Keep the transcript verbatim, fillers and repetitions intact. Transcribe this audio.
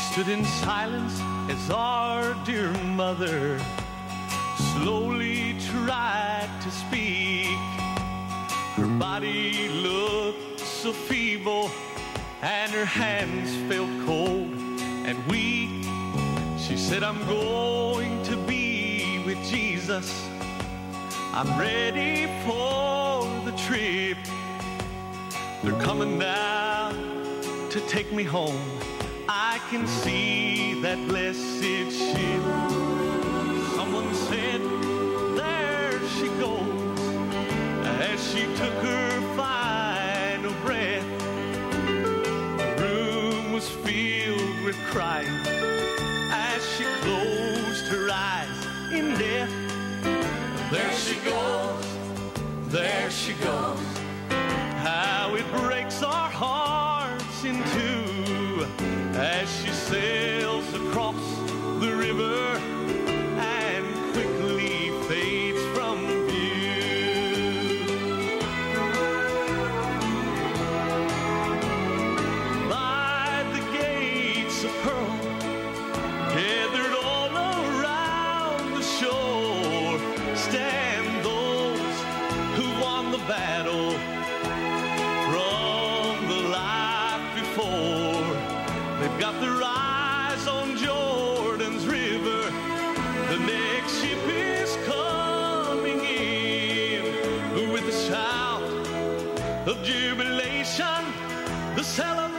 stood in silence as our dear mother slowly tried to speak. Her body looked so feeble and her hands felt cold and weak. She said, I'm going to be with Jesus. I'm ready for the trip. They're coming down to take me home. I can see that blessed ship. Someone said, there she goes, as she took her final breath. The room was filled with crying as she closed her eyes in death. There she goes, there she goes. How it breaks our hearts in two as she sails across the river and quickly fades from view. By the gates of pearl, gathered all around the shore, stand those who won the battle from the life before. They've got their eyes on Jordan's river. The next ship is coming in with a shout of jubilation, the celebration.